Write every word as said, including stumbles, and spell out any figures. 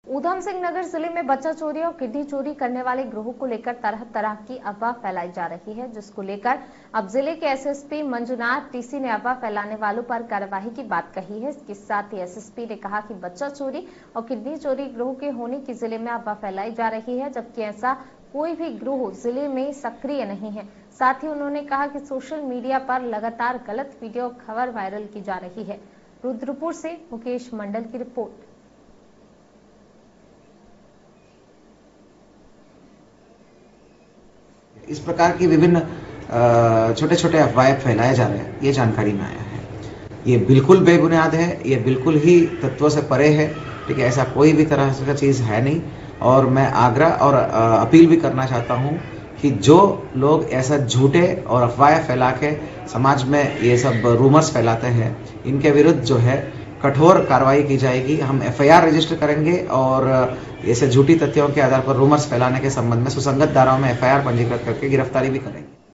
ऊधम सिंह नगर जिले में बच्चा चोरी और किडनी चोरी करने वाले गिरोह को लेकर तरह तरह की अफवाह फैलाई जा रही है, जिसको लेकर अब जिले के एसएसपी मंजुनाथ टीसी ने अफवाह फैलाने वालों पर कार्रवाई की बात कही है। इसके साथ ही एसएसपी ने कहा कि बच्चा चोरी और किडनी चोरी गिरोह के होने की जिले में अफवाह फैलाई जा रही है, जबकि ऐसा कोई भी गिरोह जिले में सक्रिय नहीं है। साथ ही उन्होंने कहा कि सोशल मीडिया पर लगातार गलत वीडियो खबर वायरल की जा रही है। रुद्रपुर से मुकेश मंडल की रिपोर्ट। इस प्रकार की विभिन्न छोटे छोटे अफवाहें फैलाए जा रहे हैं, ये जानकारी में आया है। ये बिल्कुल बेबुनियाद है, ये बिल्कुल ही तत्वों से परे है। ठीक है, ऐसा कोई भी तरह का चीज़ है नहीं। और मैं आग्रह और अपील भी करना चाहता हूँ कि जो लोग ऐसा झूठे और अफवाहें फैला के समाज में ये सब रूमर्स फैलाते हैं, इनके विरुद्ध जो है कठोर कार्रवाई की जाएगी। हम एफ आई आर रजिस्टर करेंगे और ऐसे झूठी तथ्यों के आधार पर रूमर्स फैलाने के संबंध में सुसंगत धाराओं में एफ आई आर पंजीकृत करके गिरफ्तारी भी करेंगे।